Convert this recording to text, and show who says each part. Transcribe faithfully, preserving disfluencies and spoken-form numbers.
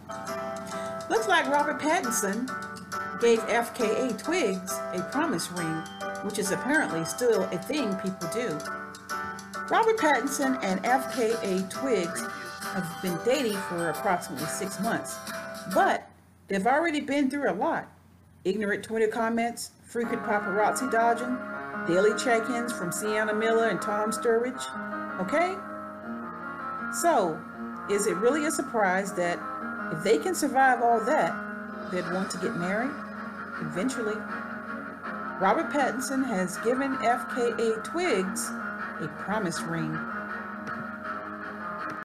Speaker 1: Looks like Robert Pattinson gave F K A Twigs a promise ring, which is apparently still a thing people do. Robert Pattinson and F K A Twigs have been dating for approximately six months, but they've already been through a lot. Ignorant Twitter comments, frequent paparazzi dodging, daily check-ins from Sienna Miller and Tom Sturridge. Okay? So, is it really a surprise that if they can survive all that, they'd want to get married eventually? Robert Pattinson has given F K A Twigs a promise ring.